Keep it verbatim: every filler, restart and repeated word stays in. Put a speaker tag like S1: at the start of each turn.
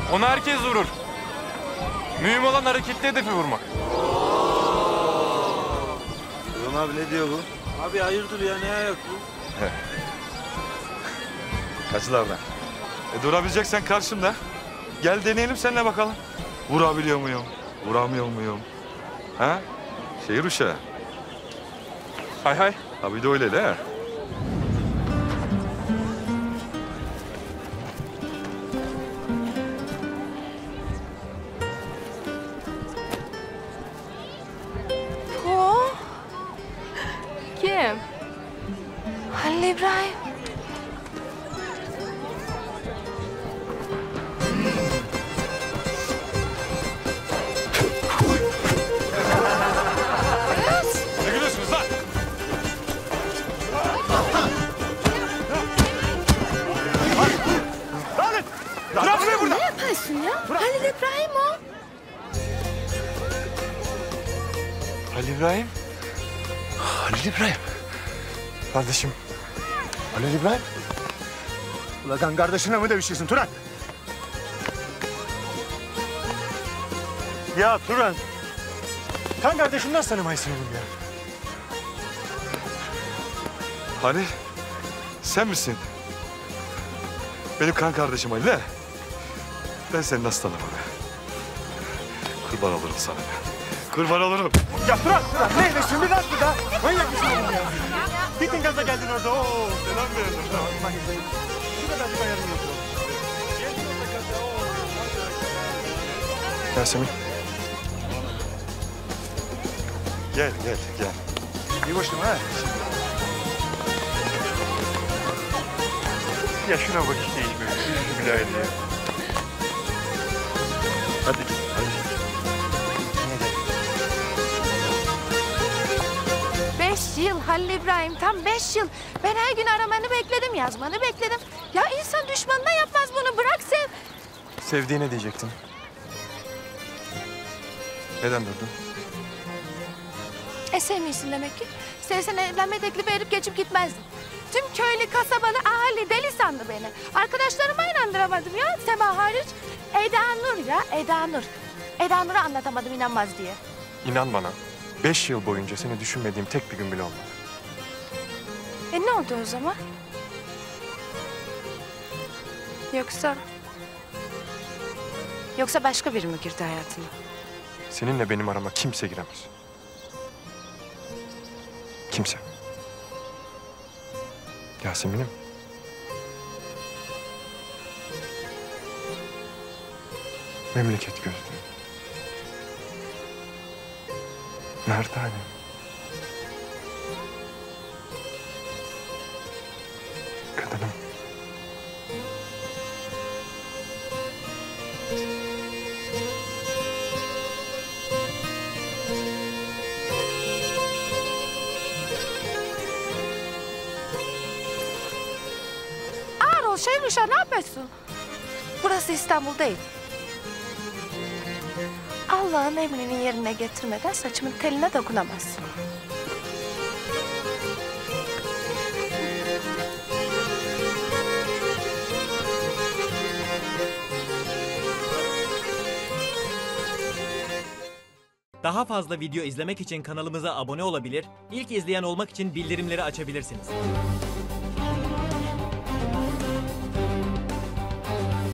S1: Onu herkes vurur. Mühim olan hareketli hedefi vurmak.
S2: Durum abi ne diyor bu?
S3: Abi hayırdır ya, ne ayak bu?
S2: Kaçılardan. E durabileceksen karşımda. Gel deneyelim seninle bakalım. Vurabiliyor muyum? Vuramıyor muyum? Ha? Şehir uşağı.
S1: Hay hay.
S2: Ha bir de öyle de.
S4: Bu kim? Halil İbrahim.
S1: Ne gülüyorsunuz lan?
S4: Bırak beni burada. Ne yapıyorsun ya? Halil İbrahim o.
S1: Halil İbrahim.
S5: Halil İbrahim.
S1: Kardeşim.
S5: Halil İbrahim. Ulan kardeşine mi dövüşüyorsun Turan? Ya Turan. Kan kardeşim nasıl tanımayısın oğlum ya?
S2: Hani sen misin? Benim kan kardeşim Ali de. Ben seni nasıl tanımam be? Kurban olurum sana be. Kurban olurum.
S5: Ya Turan, Turan ne ediyorsun bir dakika da? Manyak mısın oğlum ya? Gittin gaza geldin orada. Oo.
S2: Selam verdim.
S5: Tamam, bak izleyin. Şu kadar bir ayarım yok.
S1: Yasemin.
S2: Gel gel gel.
S5: İyi boştum ha.
S1: Ya şuna bak işte değişmiyor. Yüzü bile aynı ya.
S2: Hadi git hadi.
S4: Beş yıl Halil İbrahim, tam beş yıl. Ben her gün aramanı bekledim, yazmanı bekledim. Ya insan düşmanına yapmaz bunu, bırak sev.
S1: Sevdiğine diyecektin. Neden durdun?
S4: E sevmiyorsun demek ki. Sevsen evlenme teklifi verip geçip gitmezdin. Tüm köylü, kasabalı, ahali deli sandı beni. Arkadaşlarıma inandıramadım ya, Sema hariç. Eda Nur ya, Eda Nur. Eda Nur'a anlatamadım inanmaz diye.
S1: İnan bana. Beş yıl boyunca seni düşünmediğim tek bir gün bile olmadı.
S4: E ne oldu o zaman? Yoksa... Yoksa başka biri mi girdi hayatına?
S1: Seninle benim arama kimse giremez. Kimse. Yasemin'im. Memleket gözlüğü. Merdanem. Kadınım.
S4: Ağır ol Şehruşa, ne yapıyorsun? Burası İstanbul değil. Allah'ın emrini yerine getirmeden saçımın teline dokunamazsın.
S6: Daha fazla video izlemek için kanalımıza abone olabilir, ilk izleyen olmak için bildirimleri açabilirsiniz.